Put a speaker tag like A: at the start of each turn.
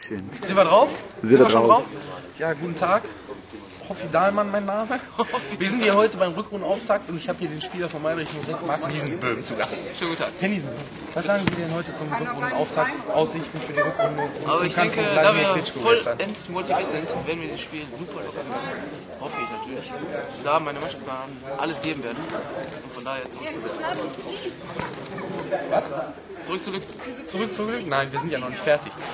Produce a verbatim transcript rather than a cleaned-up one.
A: Schön.
B: Sind wir drauf?
A: Sind wir
B: wir schon
A: drauf?
B: drauf? Ja, guten Tag. Hoffi Dahlmann, mein Name. Wir sind hier heute beim Rückrundenauftakt und ich habe hier den Spieler von Meiderich null sechs, Marc Niesenböhm, zu Gast.
C: Schönen guten Tag.
B: Herr Niesenböhm, was sagen Sie denn heute zum Rückrundenauftakt, Aussichten für die Rückrunde? Und
C: Also
B: zum
C: ich
B: Kampf
C: denke,
B: von
C: da
B: Wladimir
C: wir
B: Klitschko gestern?
C: vollends motiviert sind, werden wir das Spiel super locker gewinnen. Hoffe ich natürlich. Da meine Mannschaftsmann alles geben werden. Und von daher zurück zu Glück.
B: Was?
C: Zurück zu Glück.
B: Zurück, zurück? Nein, wir sind ja noch nicht fertig.